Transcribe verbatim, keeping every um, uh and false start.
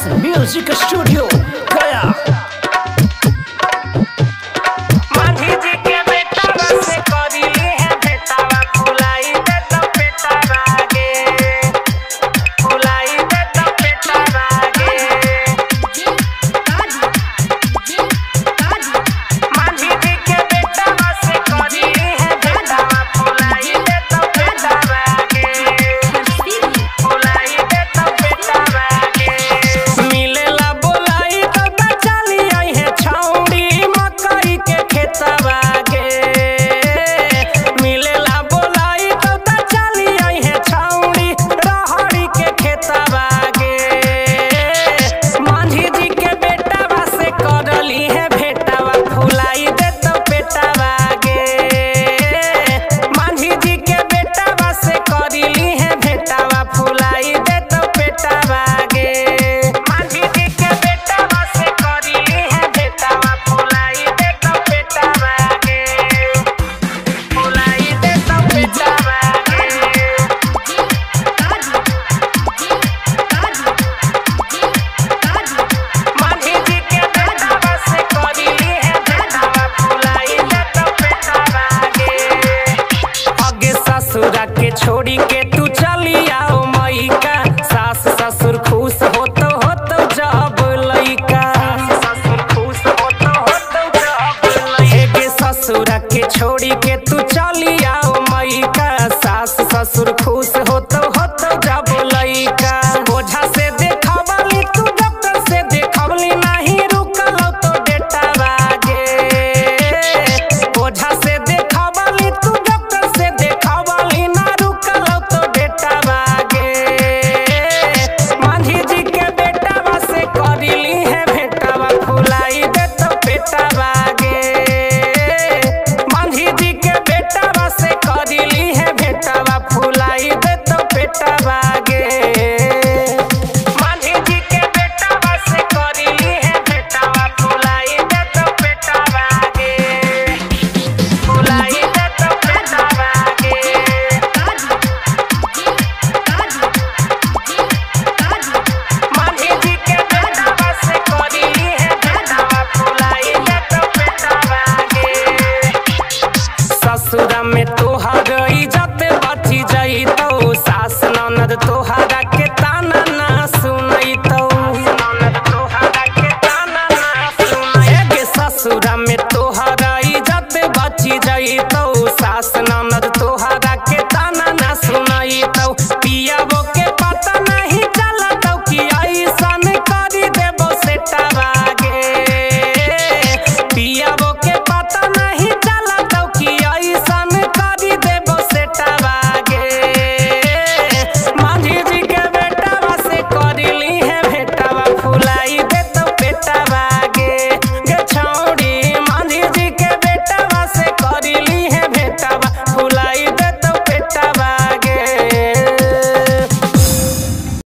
Music studio गया। ससुरा के छोड़ी के तू चली आओ मईका, सास ससुर खुश हो तो हो तो जब लइका। ससुर खुश हो तो हो तो जब लइका। ससुरा के छोड़ी के तू चली आओ मईका, सास ससुर खुश हो तो हो तो जब लइका।